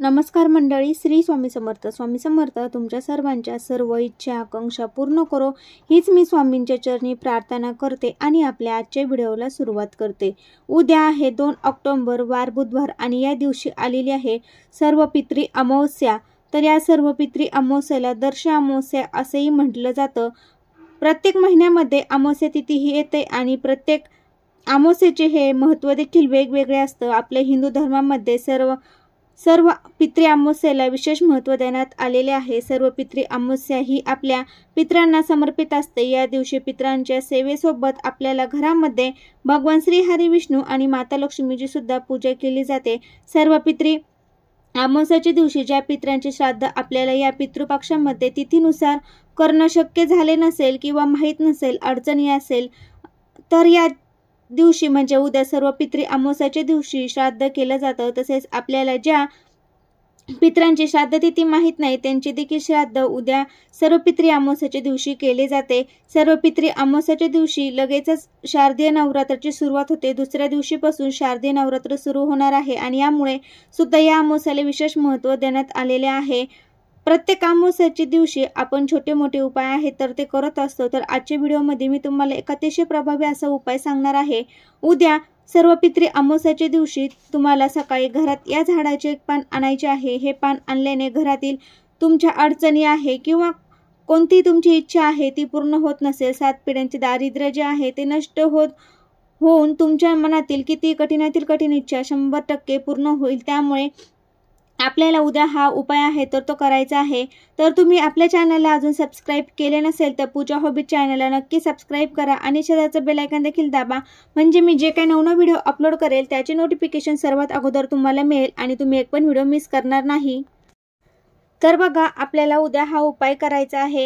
नमस्कार मंडळी, श्री स्वामी समर्थ. स्वामी समर्थ तुमच्या सर्वांच्या सर्व इच्छा आकांक्षा पूर्ण करो, हीच मी स्वामींच्या चरणी प्रार्थना करते आणि आपल्या आजच्या व्हिडिओला सुरुवात करते. उद्या आहे 2 ऑक्टोबर, वार बुधवार, आणि या दिवशी आलेली आहे सर्व पितृ अमावस्या. तर या सर्व पितृ अमावस्याला दर्श अमावस्या असेही म्हटलं जातं. प्रत्येक महिन्यामध्ये अमावस्या तिथी ही येते आणि प्रत्येक अमावस्येचे हे महत्त्व देखील वेगवेगळे असतं. आपल्या हिंदू धर्मामध्ये सर्व पितृ अमावस्येला विशेष महत्त्व देण्यात आलेले आहे. सर्व पितृ अमावस्या ही आपल्या पितरांना समर्पित असते. या दिवशी पितरांच्या सेवेसोबत आपल्याला घरामध्ये भगवान श्री हरी विष्णू आणि माता लक्ष्मीची सुद्धा पूजा केली जाते. सर्व पितृ अमावस्याच्या दिवशी ज्या पितरांचे श्राद्ध आपल्याला या पितृपक्षामध्ये तिथीनुसार करणं शक्य झाले नसेल किंवा माहीत नसेल, अडचणी असेल, तर या दिवशी म्हणजे उद्या सर्व पितृ अमावस्याच्या दिवशी श्राद्ध केलं जातं. तसेच आपल्याला ज्या पितरांची श्राद्ध तिथी माहीत नाही त्यांचे देखील श्राद्ध उद्या सर्व पितृ अमावस्याच्या दिवशी केले जाते. सर्व पितृ अमावस्याच्या दिवशी लगेचच शारदीय नवरात्राची सुरुवात होते. दुसऱ्या दिवशीपासून शारदीय नवरात्र सुरू होणार आहे आणि यामुळे सुद्धा या अमावस्याला विशेष महत्त्व देण्यात आलेले आहे. प्रत्येक अमावस्याच्या दिवशी आपण छोटे मोठे उपाय आहेत तर ते करत असतो. तर आजच्या व्हिडिओमध्ये मी तुम्हाला एक अतिशय प्रभावी असा उपाय सांगणार आहे. उद्या सर्व पितृ अमावस्याच्या दिवशी तुम्हाला सकाळी घरात या झाडाचे एक पान आणायचे आहे. हे पान आणल्याने घरातील तुमच्या अडचणी आहे किंवा कोणती तुमची इच्छा आहे ती पूर्ण होत नसेल, 7 पिढ्यांचे दारिद्र्य जे आहे ते नष्ट होऊन तुमच्या मनातील किती कठीणातील कठीण इच्छा 100% पूर्ण होईल. त्यामुळे आपल्याला उद्या हा उपाय आहे तर तो करायचा आहे. तर तुम्ही आपल्या चॅनलला अजून सबस्क्राईब केले नसेल तर पूजा हॉबी चॅनलला नक्की सबस्क्राईब करा आणि शेजारचं बेल आयकॉन देखील दाबा, म्हणजे मी जे काही नवनवीन व्हिडिओ अपलोड करेल त्याचे नोटिफिकेशन सर्वात अगोदर तुम्हाला मिळेल आणि तुम्ही एक पण व्हिडिओ मिस करणार नाही. तर बघा, आपल्याला उद्या हा उपाय करायचा आहे.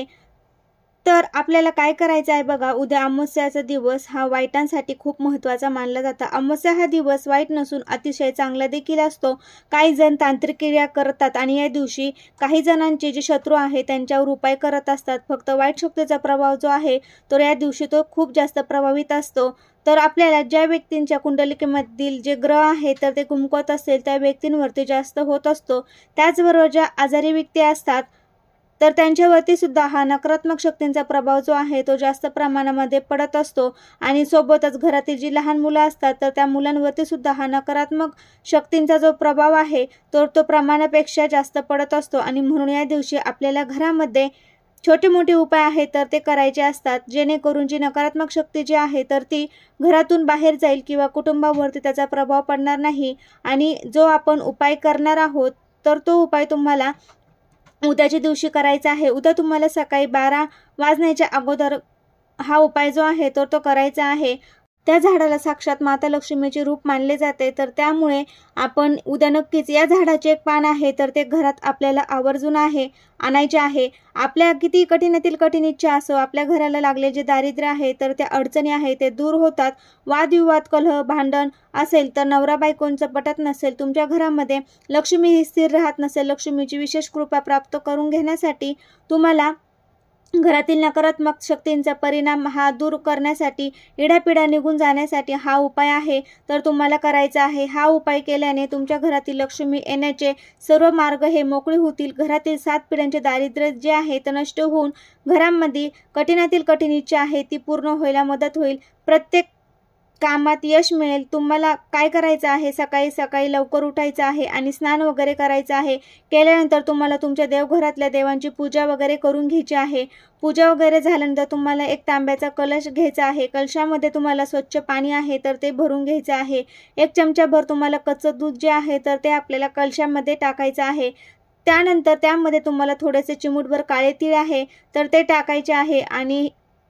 तर आपल्याला काय करायचं आहे बघा, उद्या अमावस्याचा दिवस हा वाईटांसाठी खूप महत्त्वाचा मानला जातो. अमावस्या हा दिवस वाईट नसून अतिशय चांगला देखील असतो. काही जण तांत्रिक क्रिया करतात आणि या दिवशी काही जणांचे जे शत्रू आहे त्यांच्यावर उपाय करत असतात. फक्त वाईट शक्तीचा प्रभाव जो आहे तर या दिवशी तो खूप जास्त प्रभावित असतो. तर आपल्याला ज्या व्यक्तींच्या कुंडलिकेमधील जे ग्रह आहे तर ते कमकुवत असेल त्या व्यक्तींवरती जास्त होत असतो. त्याचबरोबर ज्या आजारी व्यक्ती असतात तर त्यांच्यावरती सुद्धा हा नकारात्मक शक्तींचा प्रभाव जो आहे तो जास्त प्रमाणामध्ये पडत असतो. आणि सोबतच घरातील जी लहान मुलं असतात तर त्या मुलांवरती सुद्धा हा नकारात्मक शक्तींचा जो प्रभाव आहे तो प्रमाणापेक्षा जास्त पडत असतो. आणि म्हणून या दिवशी आपल्याला घरामध्ये छोटे मोठे उपाय आहेत तर ते करायचे असतात, जेणेकरून जी नकारात्मक शक्ती जी आहे तर ती घरातून बाहेर जाईल किंवा कुटुंबावरती त्याचा प्रभाव पडणार नाही. आणि जो आपण उपाय करणार आहोत तर तो उपाय तुम्हाला उद्याच्या दिवशी करायचा आहे. उद्या तुम्हाला सकाळी 12 वाजण्याच्या अगोदर हा उपाय जो आहे तर तो करायचा आहे. त्या झाडाला साक्षात माता लक्ष्मीचे रूप मानले जाते. तर त्यामुळे आपण उद्या नक्कीच या झाडाचे एक पान आहे तर ते घरात आपल्याला आवर्जून आणायचे आहे. आपल्या किती कठीणातील कठीण इच्छा असो, आपल्या घराला लागले जे दारिद्र्य आहे तर त्या अडचणी आहे ते दूर होतात. वादविवाद, कलह, भांडण असेल तर नवरा बायकोंचं पटत नसेल, तुमच्या घरामध्ये लक्ष्मी ही स्थिर राहत नसेल, लक्ष्मीची विशेष कृपा प्राप्त करून घेण्यासाठी तुम्हाला घरातील नकारात्मक शक्तींचा परिणाम हा दूर करण्यासाठी, इडापिडा निघून जाण्यासाठी हा उपाय आहे तर तुम्हाला करायचा आहे. हा उपाय केल्याने तुमच्या घरातील लक्ष्मी येण्याचे सर्व मार्ग हे मोकळे होतील. घरातील 7 पिढ्यांचे दारिद्र्य जे आहे ते नष्ट होऊन घरामध्ये कठीणातील कठीण इच्छा आहे ती पूर्ण व्हायला मदत होईल. प्रत्येक कामात यश मिळेल. तुम्हाला काय करायचं आहे, सकाळी सकाळी लवकर उठायचं आहे आणि स्नान वगैरे करायचं आहे. केल्यानंतर तुम्हाला तुमच्या देवघरातल्या देवांची पूजा वगैरे करून घ्यायची आहे. पूजा वगैरे झाल्यानंतर तुम्हाला एक तांब्याचा कलश घ्यायचा आहे. कलशामध्ये तुम्हाला स्वच्छ पाणी आहे तर ते भरून घ्यायचं आहे. 1 चमचाभर तुम्हाला कच्चं दूध जे आहे तर ते आपल्याला कलशामध्ये टाकायचं आहे. त्यानंतर त्यामध्ये तुम्हाला थोडेसे चिमूटभर काळे तीळ आहे तर ते टाकायचे आहे आणि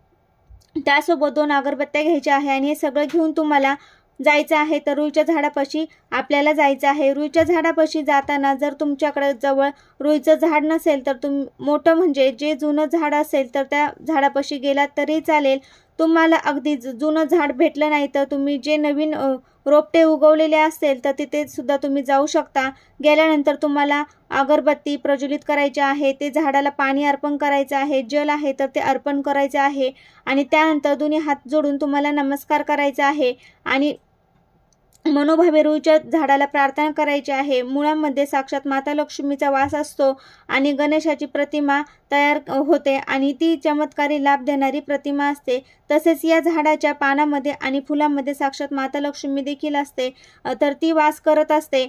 त्यासोबत 2 अगरबत्त्या घ्यायच्या आहे. आणि हे सगळं घेऊन तुम्हाला जायचं आहे तर रुईच्या झाडापाशी आपल्याला जायचं आहे. रुईच्या झाडापाशी जाताना जर तुमच्याकडे जवळ रुईचं झाड नसेल तर मोठं म्हणजे जे जुनं झाड असेल तर त्या झाडापाशी गेलात तरी चालेल. तुम्हाला अगदी जुनं झाड भेटलं नाही तर तुम्ही जे नवीन रोपटे उगवलेले असेल तर तिथे सुद्धा तुम्ही जाऊ शकता. गेल्यानंतर तुम्हाला अगरबत्ती प्रज्वलित करायची आहे, ते झाडाला पाणी अर्पण करायचं आहे, जल आहे तर ते अर्पण करायचं आहे आणि त्यानंतर दोन्ही हात जोडून तुम्हाला नमस्कार करायचा आहे. आणि मनोभावे रुईच्या झाडाला प्रार्थना करायची आहे। मुळामध्ये साक्षात माता लक्ष्मीचा वास असतो आणि गणेशाची प्रतिमा तयार होते आणि ती चमत्कारी लाभ देणारी प्रतिमा असते। तसेच या झाडाच्या पानामध्ये आणि फुलामध्ये साक्षात माता लक्ष्मी देखील असते, तर ती वास करत असते।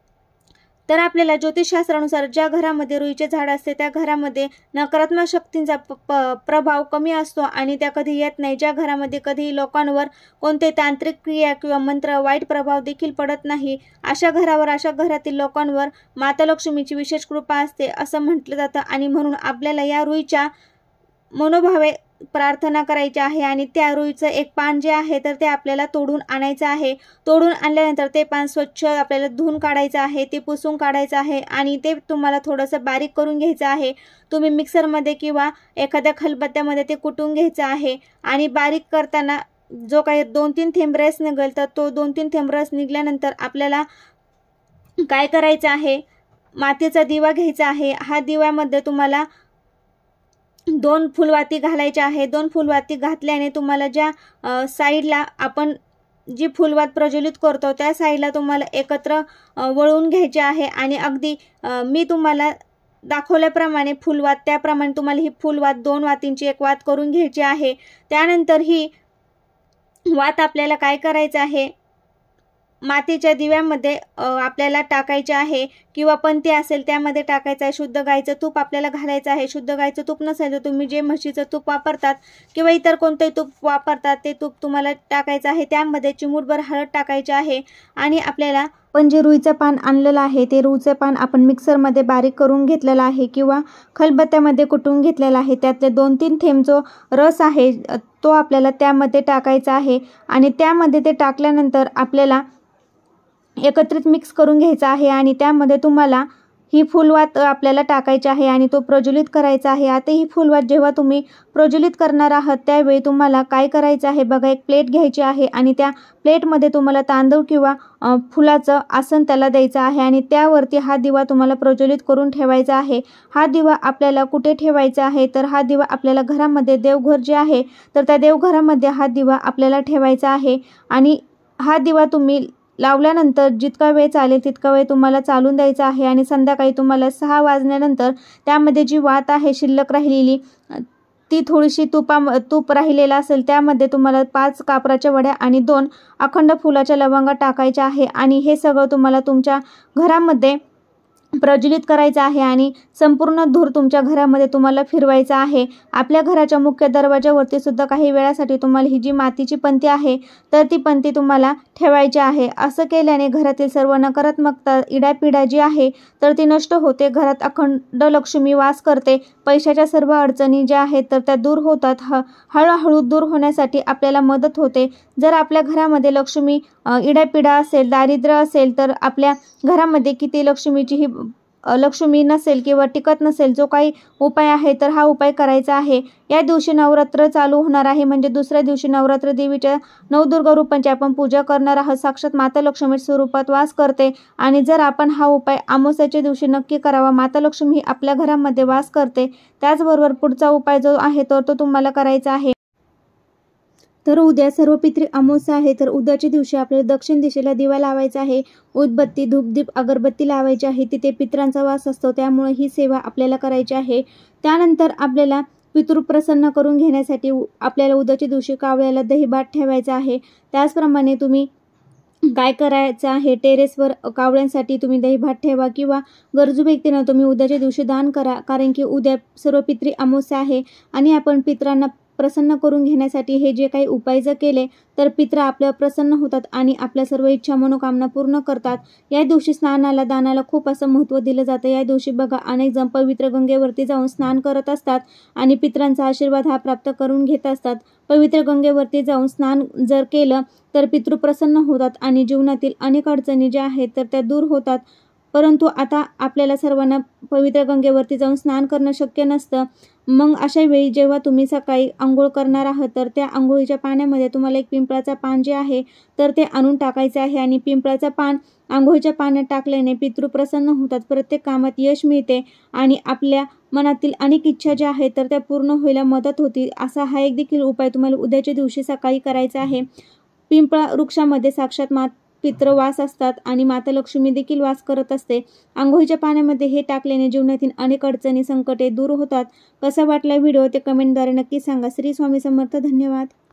तर आपल्याला ज्योतिषशास्त्रानुसार ज्या घरामध्ये रुईचे झाड असते त्या घरामध्ये नकारात्मक शक्तींचा प्रभाव कमी असतो आणि त्या कधी येत नाही। ज्या घरामध्ये कधी लोकांवर कोणते तांत्रिक क्रिया किंवा मंत्र वाईट प्रभाव देखील पडत नाही, अशा घरावर, अशा घरातील लोकांवर माता लक्ष्मीची विशेष कृपा असते असं म्हटलं जातं। आणि म्हणून आपल्याला या रुईच्या मनोभावे प्रार्थना करायची आहे आणि त्या रुईचं एक पान जे आहे तर ते आपल्याला तोडून आणायचं आहे। तोडून आणल्यानंतर ते पान स्वच्छ आपल्याला धुवून काढायचं आहे, ते पुसून काढायचं आहे आणि ते तुम्हाला थोडंसं बारीक करून घ्यायचं आहे। तुम्ही मिक्सरमध्ये किंवा एखाद्या खलबत्त्यामध्ये ते कुटून घ्यायचं आहे आणि बारीक करताना जो काही 2-3 थेंब रस निघेल तर तो 2-3 थेंब रस निघाल्यानंतर आपल्याला काय करायचं आहे, मातीचा दिवा घ्यायचा आहे। हा दिव्यामध्ये तुम्हाला 2 फुलवाती घालायच्या आहे। 2 फुलवाती घातल्याने तुम्हाला ज्या साईडला आपण जी फुलवात प्रज्वलित करतो त्या साईडला तुम्हाला एकत्र वळून घ्यायचे आहे आणि अगदी मी तुम्हाला दाखवल्याप्रमाणे फुलवात त्याप्रमाणे तुम्हाला ही फुलवात 2 वातींची एक वात करून घ्यायची आहे। त्यानंतर ही वात आपल्याला काय करायचं आहे, मातीच्या दिव्यामध्ये आपल्याला टाकायचे आहे किंवा पंती असेल त्यामध्ये टाकायचं आहे। शुद्ध गाईचं तूप आपल्याला घालायचं आहे। शुद्ध गाईचं तूप नसेल तर तुम्ही जे म्हशीचं तूप वापरतात किंवा इतर कोणतेही तूप वापरतात ते तूप तुम्हाला टाकायचं आहे। त्यामध्ये चिमूटभर हळद टाकायची आहे आणि आपल्याला पण जे रुईचं पान आणलेलं आहे ते रुईचं पान आपण मिक्सरमध्ये बारीक करून घेतलेलं आहे किंवा खलबत्त्यामध्ये कुटून घेतलेला आहे। त्यातले 2-3 थेंब जो रस आहे तो आपल्याला त्यामध्ये टाकायचा आहे आणि त्यामध्ये ते टाकल्यानंतर आपल्याला एकत्रित मिक्स करून घ्यायचा आहे आणि त्यामध्ये तुम्हाला ही फुलवात आपल्याला टाकायची आहे आणि तो प्रज्वलित करायचा आहे। आता ही फुलवात जेव्हा तुम्ही प्रज्वलित करणार आहात त्यावेळी तुम्हाला काय करायचं आहे बघा, एक प्लेट घ्यायची आहे आणि त्या प्लेटमध्ये तुम्हाला तांदूळ किंवा फुलाचं आसन त्याला द्यायचं आहे आणि त्यावरती हा दिवा तुम्हाला प्रज्वलित करून ठेवायचा आहे। हा दिवा आपल्याला कुठे ठेवायचा आहे तर हा दिवा आपल्याला घरामध्ये, देवघर जे आहे तर त्या देवघरामध्ये हा दिवा आपल्याला ठेवायचा आहे आणि हा दिवा तुम्ही लावल्यानंतर जितका वेळ चालेल तितका वेळ तुम्हाला चालून द्यायचा आहे आणि संध्याकाळी तुम्हाला 6 वाजल्यानंतर त्यामध्ये जी वात आहे शिल्लक राहिलेली ती थोडीशी तूप राहिलेला असेल त्यामध्ये तुम्हाला 5 कापराच्या वड्या आणि 2 अखंड फुलाच्या लवंगा टाकायच्या आहे आणि हे सगळं तुम्हाला तुमच्या घरामध्ये प्रज्वलित करायचं आहे आणि संपूर्ण धूर तुमच्या घरामध्ये तुम्हाला फिरवायचा आहे। आपल्या घराच्या मुख्य दरवाजावरती सुद्धा काही वेळासाठी तुम्हाला ही जी मातीची पंती आहे तर ती पंती तुम्हाला ठेवायची आहे। असं केल्याने घरातील सर्व नकारात्मकता, इडापिडा जी आहे तर ती नष्ट होते। घरात अखंड लक्ष्मी वास करते। पैशाच्या सर्व अडचणी ज्या आहेत तर त्या दूर होतात। हळूहळू दूर होण्यासाठी आपल्याला मदत होते। जर आपल्या घरामध्ये लक्ष्मी इडापिडा असेल, दारिद्र्य असेल तर आपल्या घरामध्ये किती लक्ष्मी नसेल किंवा टिकत नसेल, जो काही उपाय आहे तर हा उपाय करायचा आहे। या दिवशी नवरात्र चालू होणार आहे म्हणजे दुसऱ्या दिवशी नवरात्र देवीच्या 9 दुर्गा रूपांची आपण पूजा करणार आहोत। साक्षात माता लक्ष्मी स्वरूपात वास करते आणि जर आपण हा उपाय अमावस्येच्या दिवशी नक्की करावा। माता लक्ष्मी ही आपल्या घरामध्ये वास करते। त्याचबरोबर पुढचा उपाय जो आहे तर तो तुम्हाला करायचा आहे। तर उद्या सर्वपित्री अमावस्या आहे तर उद्याच्या दिवशी आपल्याला दक्षिण दिशेला दिवा लावायचा आहे। उदबत्ती, धूपदीप, अगरबत्ती लावायची आहे। तिथे पितरांचा वास असतो त्यामुळे ही सेवा आपल्याला करायची आहे। त्यानंतर आपल्याला पितृ प्रसन्न करून घेण्यासाठी आपल्याला उद्याच्या दिवशी कावळ्याला दहीभात ठेवायचा आहे। त्याचप्रमाणे तुम्ही काय करायचं आहे, टेरेसवर कावळ्यांसाठी तुम्ही दहीभात ठेवा किंवा गरजू व्यक्तींना तुम्ही उद्याच्या दिवशी दान करा, कारण की उद्या सर्वपित्री अमावस्या आहे आणि आपण पितरांना प्रसन्न करून घेण्यासाठी हे जे काही उपाय जर केले तर पित्र आपल्यावर प्रसन्न होतात आणि आपल्या सर्व इच्छा मनोकामना पूर्ण करतात। या दिवशी स्नानाला, दानाला खूप असं महत्त्व दिलं जातं। या दिवशी बघा अनेक जण पवित्र गंगेवरती जाऊन स्नान करत असतात आणि पित्रांचा आशीर्वाद हा प्राप्त करून घेत असतात। पवित्र गंगेवरती जाऊन स्नान जर केलं तर पितृ प्रसन्न होतात आणि जीवनातील अनेक अडचणी ज्या आहेत तर त्या दूर होतात। परंतु आता आपल्याला सर्वांना पवित्र गंगेवरती जाऊन स्नान करणं शक्य नसतं। मग अशा वेळी जेव्हा तुम्ही सकाळी आंघोळ करणार आहात तर त्या आंघोळीच्या पाण्यामध्ये तुम्हाला एक पिंपळाचं पान जे आहे तर ते आणून टाकायचं आहे आणि पिंपळाचं पान आंघोळीच्या पाण्यात टाकल्याने पितृ प्रसन्न होतात, प्रत्येक कामात यश मिळते आणि आपल्या मनातील अनेक इच्छा ज्या आहेत तर त्या पूर्ण व्हायला मदत होती। असा हा एक देखील उपाय तुम्हाला उद्याच्या दिवशी सकाळी करायचा आहे। पिंपळा वृक्षामध्ये साक्षात पितृ वास असतात आणि माता लक्ष्मी देखील वास करत असते. आंघोळीच्या पाण्यामध्ये हे टाकल्याने जीवनातील अनेक अडचणी संकटे दूर होतात. कसा वाटला व्हिडिओ ते कमेंटद्वारे नक्की सांगा. श्री स्वामी समर्थ. धन्यवाद.